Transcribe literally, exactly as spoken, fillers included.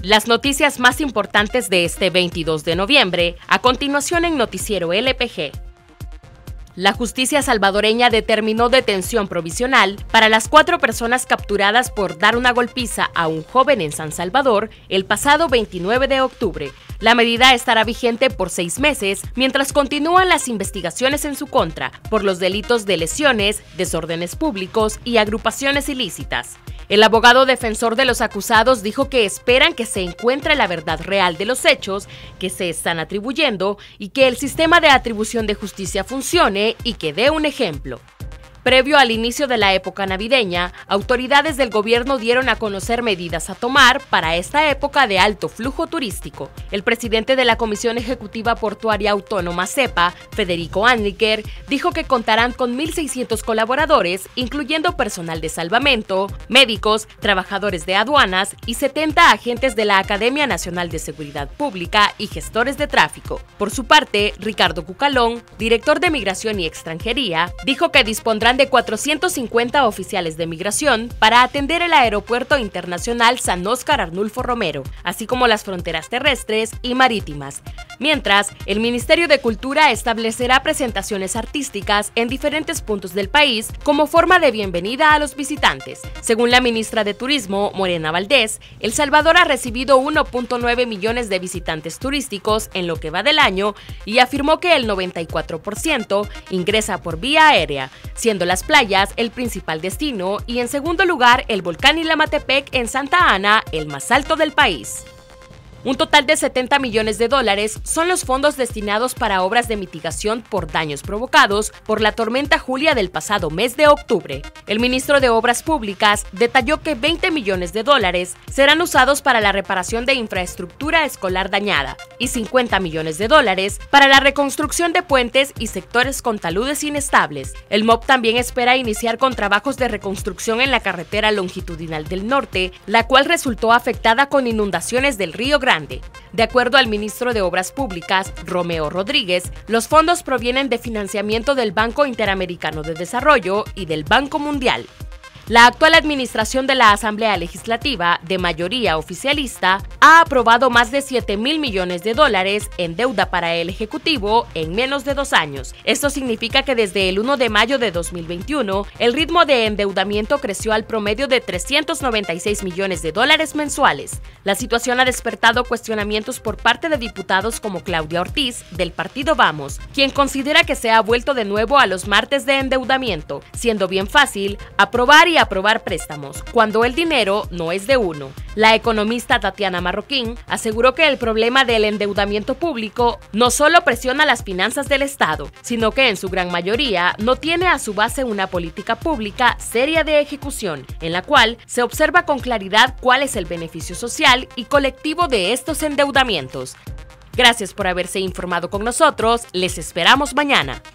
Las noticias más importantes de este veintidós de noviembre, a continuación en Noticiero L P G. La justicia salvadoreña determinó detención provisional para las cuatro personas capturadas por dar una golpiza a un joven en San Salvador el pasado veintinueve de octubre. La medida estará vigente por seis meses mientras continúan las investigaciones en su contra por los delitos de lesiones, desórdenes públicos y agrupaciones ilícitas. El abogado defensor de los acusados dijo que esperan que se encuentre la verdad real de los hechos que se están atribuyendo y que el sistema de atribución de justicia funcione y que dé un ejemplo. Previo al inicio de la época navideña, autoridades del gobierno dieron a conocer medidas a tomar para esta época de alto flujo turístico. El presidente de la Comisión Ejecutiva Portuaria Autónoma CEPA, Federico Anliker, dijo que contarán con mil seiscientos colaboradores, incluyendo personal de salvamento, médicos, trabajadores de aduanas y setenta agentes de la Academia Nacional de Seguridad Pública y gestores de tráfico. Por su parte, Ricardo Cucalón, director de Migración y Extranjería, dijo que dispondrán de cuatrocientos cincuenta oficiales de migración para atender el Aeropuerto Internacional San Óscar Arnulfo Romero, así como las fronteras terrestres y marítimas. Mientras, el Ministerio de Cultura establecerá presentaciones artísticas en diferentes puntos del país como forma de bienvenida a los visitantes. Según la ministra de Turismo, Morena Valdés, El Salvador ha recibido uno punto nueve millones de visitantes turísticos en lo que va del año y afirmó que el noventa y cuatro por ciento ingresa por vía aérea, siendo las playas el principal destino y en segundo lugar el volcán Ilamatepec en Santa Ana, el más alto del país. Un total de setenta millones de dólares son los fondos destinados para obras de mitigación por daños provocados por la tormenta Julia del pasado mes de octubre. El ministro de Obras Públicas detalló que veinte millones de dólares serán usados para la reparación de infraestructura escolar dañada y cincuenta millones de dólares para la reconstrucción de puentes y sectores con taludes inestables. El M O P también espera iniciar con trabajos de reconstrucción en la carretera longitudinal del norte, la cual resultó afectada con inundaciones del Río Grande. De acuerdo al ministro de Obras Públicas, Romeo Rodríguez, los fondos provienen de financiamiento del Banco Interamericano de Desarrollo y del Banco Mundial. La actual administración de la Asamblea Legislativa, de mayoría oficialista, ha aprobado más de siete mil millones de dólares en deuda para el Ejecutivo en menos de dos años. Esto significa que desde el primero de mayo de dos mil veintiuno, el ritmo de endeudamiento creció al promedio de trescientos noventa y seis millones de dólares mensuales. La situación ha despertado cuestionamientos por parte de diputados como Claudia Ortiz, del partido Vamos, quien considera que se ha vuelto de nuevo a los martes de endeudamiento, siendo bien fácil aprobar y aprobar préstamos, cuando el dinero no es de uno. La economista Tatiana Marroquín aseguró que el problema del endeudamiento público no solo presiona las finanzas del Estado, sino que en su gran mayoría no tiene a su base una política pública seria de ejecución, en la cual se observa con claridad cuál es el beneficio social y colectivo de estos endeudamientos. Gracias por haberse informado con nosotros, les esperamos mañana.